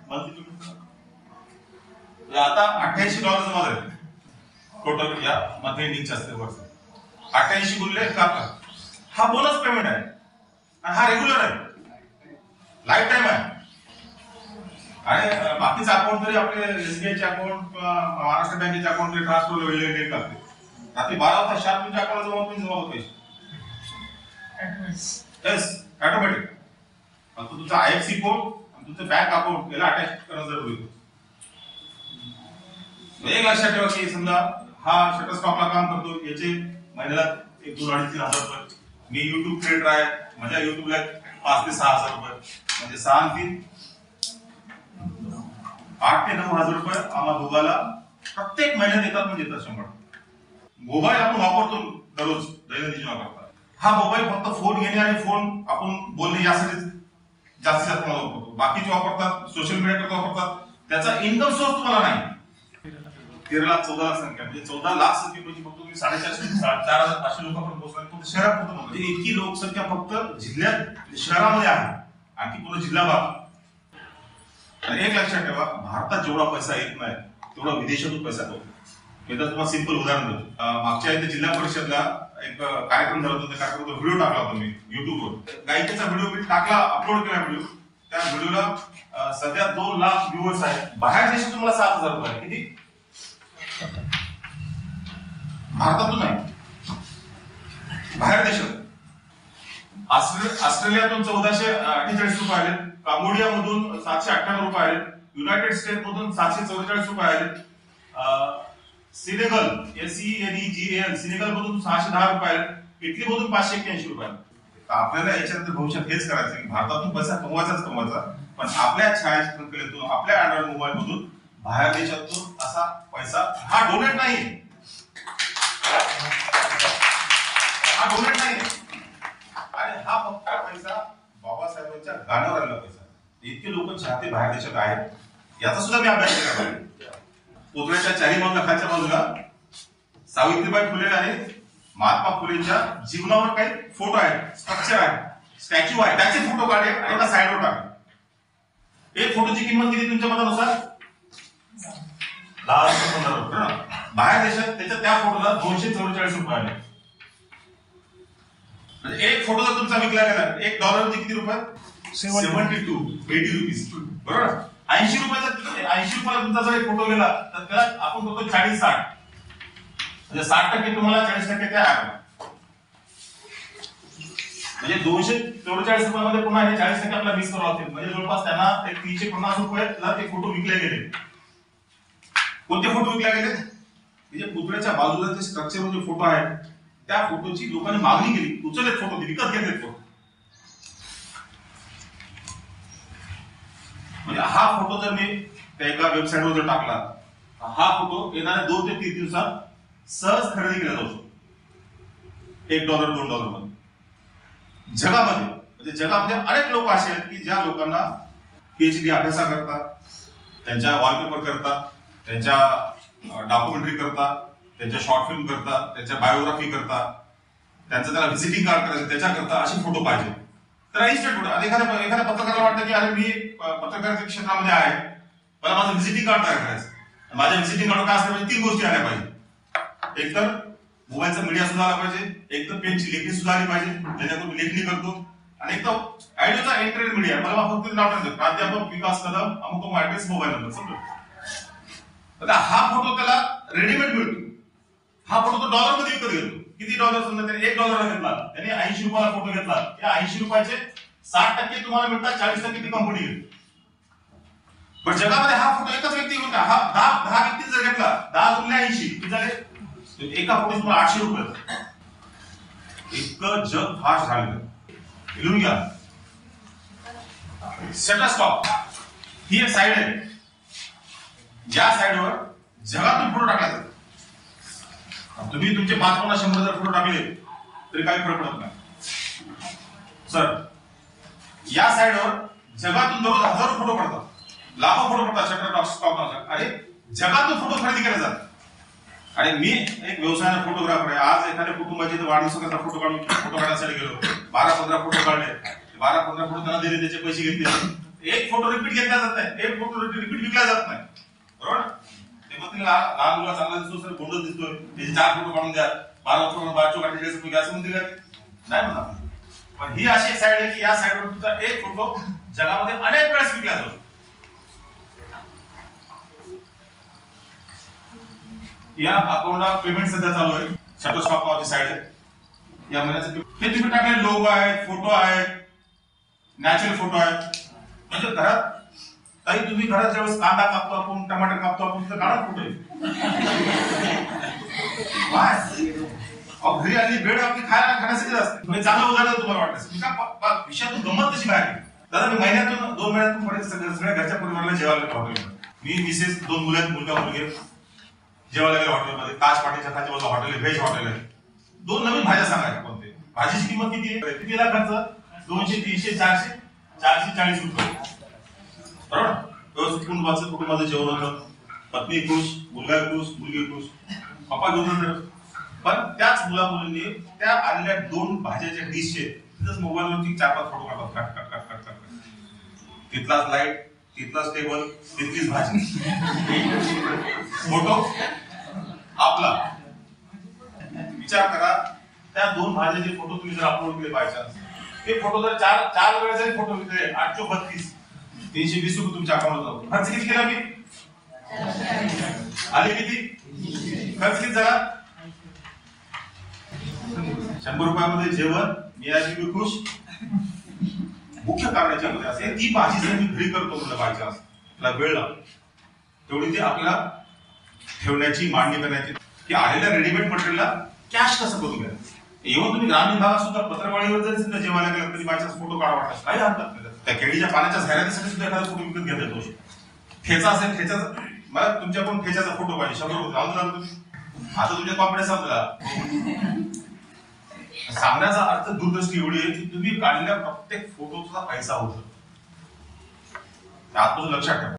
आता $88 जमा झाले टोटल या मंथली एंडिंगच्या असते वर्ष 88 गुणले का हा बोनस पेमेंट आहे आणि हा रेग्युलर आहे लाईफ टाइम आहे आणि बाकीचे अकाउंट तरी आपले एसबीआयचे अकाउंट किंवा महाराष्ट्र बँकेचे अकाउंट ट्रान्सफर वेळेला डेट लागते रात्री 12 वाजता शार्प तुमच्या अकाउंटला जमा होत पैसे येस ऑटोमॅटिक तुमचा आयएफसी कोड आणि तुमचं बँक अकाउंट याला अटॅच करणं जरुरी आहे. एक लक्षात ठेवा की समजा हा शटर स्टॉकला काम करतो याचे महिन्याला 1-2-3 हजार रुपये मी युट्यूब क्रिएटर आहे माझ्या युट्यूबला 5 ते 6 हजार रुपये म्हणजे 6 आणि 3 8 ते 9 हजार रुपये आम्हा दोघाला प्रत्येक महिन्यात येतात म्हणजे येतात 100. मोबाईल आपण वापरतो दररोज दैनंदिन जीवनाकरता हा मोबाईल फक्त फोन घेणे आणि फोन आपण बोलणे यासाठी जास्तीत जास्त वापरतो बाकीचे वापरतात सोशल मीडिया करता वापरतात त्याचा इन्कम सोर्स तुम्हाला नाही 13,14 लाख संख्या म्हणजे 14 लाख संख्येपैकी फक्त तुम्ही 4,500 लोकांपर्यंत पोहोचला फक्त शहरात होतं म्हणजे इतकी लोकसंख्या फक्त जिल्ह्यात शहरामध्ये आहे आणखी पूर्ण जिल्हा भाग. एक लक्षात ठेवा भारतात जेवढा पैसा येत नाही तेवढा विदेशातून पैसा येतो. मी तर तुम्हाला सिंपल उदाहरण देतो मागच्या इथे जिल्हा परिषदला एक कार्यक्रम झाला होता त्या कार्यक्रमाचा व्हिडिओ टाकला होता मी युट्यूबवर गायकीचा व्हिडिओ मी टाकला अपलोड केला व्हिडिओ त्या व्हिडिओला सध्या 2 लाख व्ह्यूअर्स आहेत बाहेर देशातून मला 7,000 रुपये किती भारतातून नाही बाहेर देशात ऑस्ट्रेलियातून 1,448 रुपये आले कंबोडिया मधून 798 रुपये आले युनायटेड स्टेट मधून 744 रुपये आले सिनेगल SENEGAL सिनेगल मधून 610 रुपये आले इटली मधून 581 रुपये. आपल्याला याच्यानंतर भविष्यात हेच करायचं की भारतातून पैसा कमवायचा पण आपल्या छायाचित्रकलेतून आपल्या अँड्रॉइड मोबाईल मधून बाहेर देशातून असा पैसा हा डोनेट नाही आणि हा फक्त पैसा बाबासाहेबांच्या गाण्यावर आलेला पैसा इतके लोक चाहते बाहेर देशात आहेत याचा सुद्धा मी अभ्यास केला पाहिजे. पुतळ्याच्या चारी बाजूला खालच्या बाजूला सावित्रीबाई फुले आणि महात्मा फुलेंच्या जीवनावर काही फोटो आहेत स्ट्रक्चर आहे स्टॅच्यू आहे त्याचे फोटो काढे आणि एका साईडवर टाका. एक फोटोची किंमत किती तुमच्या मतानुसार 10,000-15,000 रुपये बाहेर देशात त्याच्या त्या फोटोला 244 रुपये आले. एक फोटो जर तुमचा विकला गेला $1 किती रुपये 80 रुपीज बरोबर 80 रुपयाला तुमचा जर एक फोटो गेला तर त्याला आपण करतो 40-60 म्हणजे 60% तुम्हाला 40% त्या म्हणजे 244 रुपयामध्ये पुन्हा हे 40% आपल्याला मिस करावं लागतील म्हणजे जवळपास त्यांना 350 रुपयाला ते फोटो विकले गेले. कोणते फोटो विकले गेले म्हणजे पुतळ्याच्या बाजूला जे स्ट्रक्चर जे फोटो आहेत त्या फोटोची लोकांनी मागणी केली उचललेत फोटो विकत घेतलेत फोटो म्हणजे हा फोटो जर मी त्या एका वेबसाईटवर जर टाकला हा फोटो येणाऱ्या 2 ते 3 दिवसात सहज खरेदी केला जाऊ शकतो $1-2 मध्ये. जगामध्ये म्हणजे जगामध्ये अनेक लोक असे आहेत की ज्या लोकांना PhD अभ्यासा करतात त्यांच्या वॉलपेपर करतात त्यांच्या डॉक्युमेंटरी करतात त्यांच्या शॉर्ट फिल्म करतात त्यांच्या बायोग्राफी करतात त्यांचं त्याला व्हिजिटिंग कार्ड करायचं त्याच्याकरता असे फोटो पाहिजे तर इन्स्टंट फोटो एखाद्या पत्रकाराला वाटतं की अरे मी पत्रकारिता क्षेत्रामध्ये आहे मला माझं व्हिजिटिंग कार्ड तयार करायचं माझ्या व्हिजिटिंग कार्ड काय असलं म्हणजे 3 गोष्टी आल्या पाहिजे एक तर मोबाईलचा मीडिया सुद्धा आला पाहिजे एक तर पेनची लेखणी सुद्धा आली पाहिजे ज्याच्याकडून मी लेखणी करतो आणि एक तर ऑडिओचा इंटरनेट मीडिया मला फक्त नाव टाकायचं प्राध्यापक विकास कदम अमुक ऍड्रेस मोबाईल नंबर समजा हा फोटो त्याला रेडीमेड मिळतो हा फोटो तो $मध्ये विकत घेतो किती $? समजा त्याने $1 घेतला त्याने 80 रुपयाला फोटो घेतला या 80 रुपयाचे 60% तुम्हाला मिळतात 40% ती कंपनी घेते. पण जगामध्ये हा फोटो एकच व्यक्ती घेऊन हा 10 व्यक्ती जर घेतला 10 गुणिले 80 किती झाले एका फोटो तुम्हाला 800 रुपये इतकं जग फास्ट झालं लिहून घ्या. शटर स्टॉप ही एक साईड आहे ज्या साईडवर जगातून फोटो टाकला जातो. तुम्ही तुमचे 5-100 जर फोटो टाकले तरी काही फरक पडत नाही सर. या साईडवर जगातून दररोज हजारो फोटो पडतात लाखो फोटो पडतात शटर स्टॉक आणि जगातून फोटो खरेदी केले जातात. आणि मी एक व्यवसायाने फोटोग्राफर आहे आज एखाद्या कुटुंबाची वाढदिवसाचा फोटो काढण्यासाठी गेलो 12-15 फोटो काढले 12-15 फोटो त्यांना दिले त्याचे पैसे घेतले एक फोटो रिपीट घेतला जात नाही, एक फोटो रिपीट विकला जात नाही, बरोबर. ते मग लहान मुलगा चांगला दिसतो, सर गोंडच दिसतोय, त्याचे 4 फोटो काढून द्या, 12 फोटो 12 काढले असं म्हणतील नाही म्हणा. पण ही अशी साईड आहे की या साईडवर तुमचा एक फोटो जगामध्ये अनेक वेळेस विकला जातो. या अकाउंटला पेमेंट सध्या चालू आहे, शटरस्टॉक नावाची साईड आहे. या महिन्याचं हे तुम्ही टाकले लोगो आहेत, फोटो आहेत, नॅचरल फोटो आहेत. म्हणजे घरात काही तुम्ही घरात ज्यावेळेस कांदा कापतो आपण, टमाटर कापतो आपण, तर काढा फोटो घरी आली भेड आपली खाण्यासाठी असते. म्हणजे चांगलं उदाहरण तुम्हाला वाटतं विषयातून गंमत कशी बाहेर. दादा मी महिन्यातून 2 महिन्यातून पडेल सगळ्या घरच्या परिवाराला जेवायला गेलो हॉटेलमध्ये. मी मिसेस 2 मुलं मुलगा मुलगी जेवायला गेलो हॉटेलमध्ये. ताज पाटीलच्या खात्या बाजूला हॉटेल आहे, व्हेज हॉटेल आहे. 2 नवीन भाज्या सांगायच्या कोणते. भाजीची किंमत किती आहे? कितीला खर्च? 200, 300, 400, 440 रुपये, बरोबर. व्यवस्थित कुटुंबाचं जेवण होतं, पत्नी खुश, मुलगा खुश, मुलगी खुश, पप्पा घेऊन. पण त्याच मुला मुलींनी त्या आलेल्या 2 भाज्याच्या डिशचे तिथंच मोबाईलवरती 4-5 फोटो काढतात. Cut cut cut cut. तिथलाच लाईट, तिथलाच टेबल, तिथलीच भाजी, फोटो आपला. विचार करा, त्या 2 भाज्याचे फोटो तुम्ही जर अपलोड केले पाहिजे, ते फोटो जर 4 वेळा जरी फोटो विकले, 832 320 रुपये तुमच्या अकाउंटला जातो. खर्च किती केला मी? आले किती? खर्च किती झाला? 100 रुपयामध्ये जेवण, मी आजी खुश. मुख्य कारण याच्यामध्ये असे ती भाजी जर मी घरी करतो म्हणलं पाहिजे, त्याला वेळ लागतो, तेवढी ती आपल्याला ठेवण्याची, मांडणी करण्याची, की आलेल्या रेडीमेड मटेरियलला कॅश कसं करून घ्या. इव्हन तुम्ही ग्रामीण भागात सुद्धा पत्रवाळीवर जरी सुद्धा जेवायला गेला तरी माझ्याच फोटो काढा वाटतात, काही हरकत नाही. त्या केळीच्या पाण्याच्या जाहिरातीसाठी सुद्धा एखादा फोटो विकत घेता येतो. ठेचा असेल, ठेच्याचा मला तुमच्याकडून ठेच्याचा फोटो पाहिजे, 100 रुपये लावून द्या तुम्ही. आता तुमच्या कॉन्फिडन्स संपला. सांगण्याचा अर्थ दूरदृष्टी एवढी आहे की तुम्ही काढलेल्या प्रत्येक फोटोचा पैसा होतो, आतून लक्षात ठेवा.